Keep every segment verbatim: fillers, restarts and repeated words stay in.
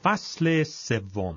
فصل سوم.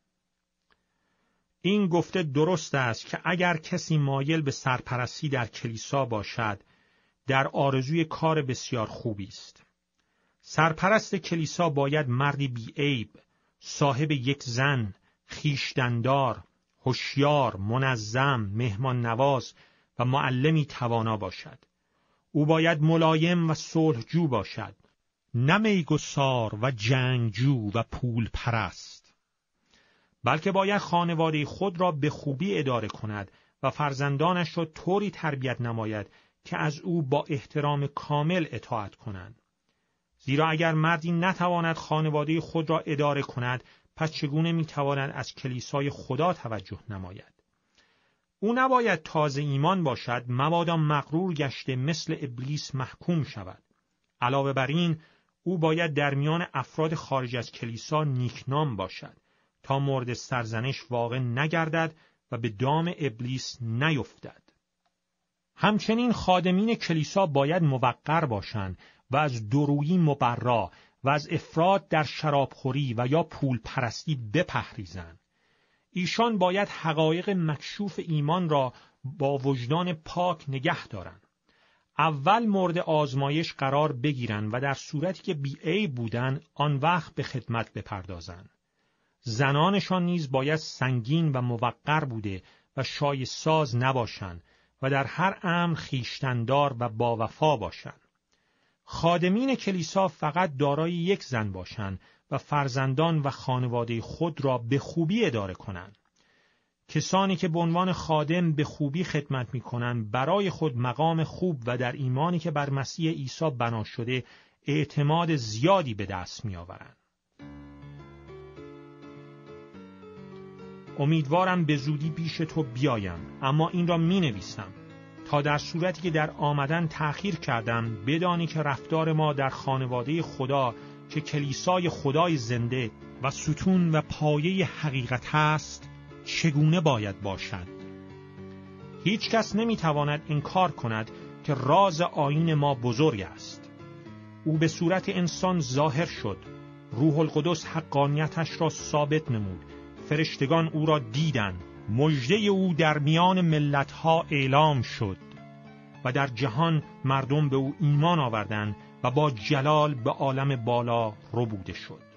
این گفته درست است که اگر کسی مایل به سرپرستی در کلیسا باشد، در آرزوی کار بسیار خوبی است. سرپرست کلیسا باید مردی بی‌عیب، صاحب یک زن، خویشتن‌دار، هوشیار، منظم، مهمان نواز و معلمی توانا باشد. او باید ملایم و صلحجو باشد، نه میگسار و جنگجو و پول پرست، بلکه باید خانواده خود را به خوبی اداره کند و فرزندانش را طوری تربیت نماید که از او با احترام کامل اطاعت کنند. زیرا اگر مردی نتواند خانواده خود را اداره کند، پس چگونه میتواند از کلیسای خدا توجه نماید؟ او نباید تازه ایمان باشد مبادا مغرور گشته مثل ابلیس محکوم شود. علاوه بر این، او باید در میان افراد خارج از کلیسا نیکنام باشد تا مورد سرزنش واقع نگردد و به دام ابلیس نیفتد. همچنین خادمین کلیسا باید موقر باشند و از دورویی مبرا و از افراط در شرابخوری و یا پول پرستی بپرهیزند. ایشان باید حقایق مکشوف ایمان را با وجدان پاک نگه دارند. اول مورد آزمایش قرار بگیرند و در صورتی که بی‌عیب بودند آن وقت به خدمت بپردازند. زنانشان نیز باید سنگین و موقر بوده و شایع ساز نباشند و در هر امر خویشتن‌دار و باوفا باشند. خادمین کلیسا فقط دارای یک زن باشند و فرزندان و خانواده خود را به خوبی اداره کنند. کسانی که به عنوان خادم به خوبی خدمت می‌کنند برای خود مقام خوب و در ایمانی که بر مسیح عیسی بنا شده اعتماد زیادی به دست می‌آورند. امیدوارم به زودی پیش تو بیایم، اما این را می‌نویسم تا در صورتی که در آمدن تأخیر کردم بدانی که رفتار ما در خانواده خدا که کلیسای خدای زنده و ستون و پایه حقیقت است چگونه باید باشد. هیچ کس نمیتواند انکار کند که راز آیین ما بزرگ است. او به صورت انسان ظاهر شد، روح القدس حقانیتش را ثابت نمود، فرشتگان او را دیدند، مژده او در میان ملتها اعلام شد و در جهان مردم به او ایمان آوردند و با جلال به عالم بالا ربوده شد.